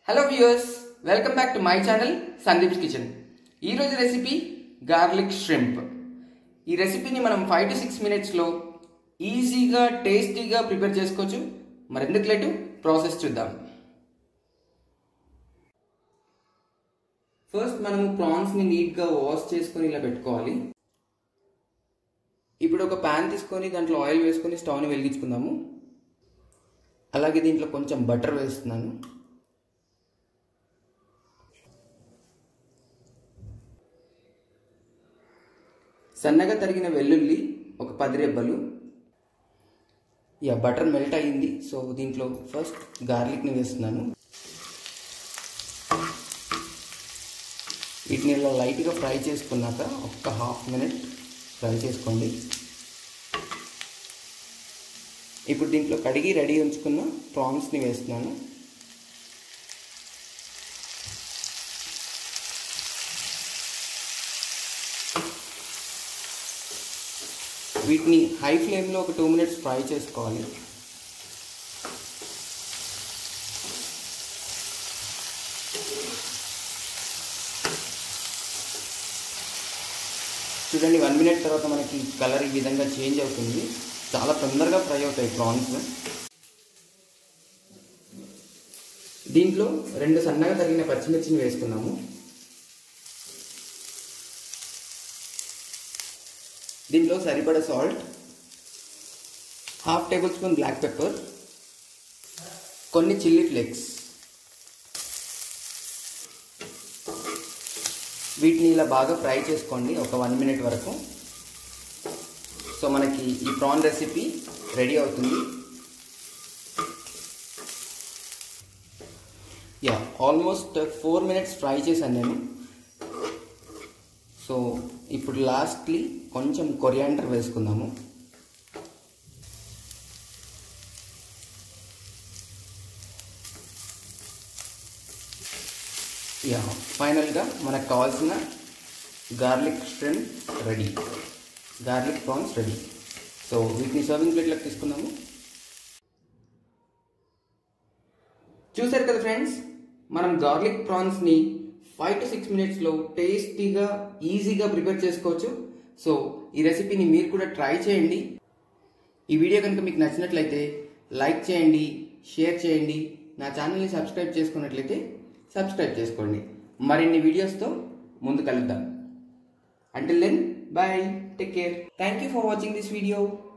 Hello viewers, welcome back to my channel Sandeep's kitchen. ఈరోజు recipe garlic shrimp. ఈ రెసిపీని మనం 5 to 6 మినిట్స్లో ఈజీగా టేస్టీగా ప్రిపేర్ చేసుకోవచ్చు. మరెందుకు లేటు, ప్రాసెస్ చూద్దాం. ఫస్ట్ మనము ప్రాన్స్ని నీట్గా వాష్ చేసుకొని ఇలా పెట్టుకోవాలి. ఇప్పుడు ఒక ప్యాన్ తీసుకొని దాంట్లో ఆయిల్ వేసుకొని స్టవ్ని వెలిగించుకుందాము. అలాగే దీంట్లో కొంచెం బటర్ వేస్తున్నాను. సన్నగా తరిగిన వెల్లుల్లి ఒక 10 రెబ్బలు. బటర్ మెల్ట్ అయ్యింది. సో దీంట్లో ఫస్ట్ గార్లిక్ని వేస్తున్నాను. వీటిని ఇలా లైట్గా ఫ్రై చేసుకున్నాక ఒక హాఫ్ మినిట్ ఫ్రై చేసుకోండి. ఇప్పుడు దీంట్లో కడిగి రెడీ ఉంచుకున్న ప్రాన్స్ని వేస్తున్నాను. వీటిని హై ఫ్లేమ్లో ఒక 2 మినిట్స్ ఫ్రై చేసుకోవాలి. చూడండి, 1 మినిట్ తర్వాత మనకి కలర్ ఈ విధంగా చేంజ్ అవుతుంది. చాలా తొందరగా ఫ్రై అవుతాయి ప్రాన్స్. దీంట్లో 2 సన్నగా తరిగిన పచ్చిమిర్చిని వేసుకున్నాము. దీంట్లో సరిపడా salt, half table spoon black pepper, కొన్ని చిల్లీ ఫ్లేక్స్. వీటిని ఇలా బాగా ఫ్రై చేసుకోండి ఒక 1 మినిట్ వరకు. సో మనకి ఈ ప్రాన్ రెసిపీ రెడీ అవుతుంది. ఆల్మోస్ట్ 4 మినిట్స్ ఫ్రై చేశాను నేను. సో ఇప్పుడు లాస్ట్లీ కొంచెం కొరియాండర్ వేసుకుందాము. ఫైనల్గా మనకు కావాల్సిన garlic shrimp ready, garlic prawns ready. So వీటిని సర్వింగ్ ప్లేట్లోకి తీసుకుందాము. చూసారు కదా ఫ్రెండ్స్, మనం గార్లిక్ ప్రాన్స్ని 5 to 6 మినిట్స్లో టేస్టీగా ఈజీగా ప్రిపేర్ చేసుకోవచ్చు. సో ఈ రెసిపీని మీరు కూడా ట్రై చేయండి. ఈ వీడియో కనుక మీకు నచ్చినట్లయితే లైక్ చేయండి, షేర్ చేయండి. నా ఛానల్ని సబ్స్క్రైబ్ చేసుకున్నట్లయితే సబ్స్క్రైబ్ చేసుకోండి. మరిన్ని వీడియోస్తో ముందు కలుద్దాం. Until then, bye, take care. Thank you for watching this video.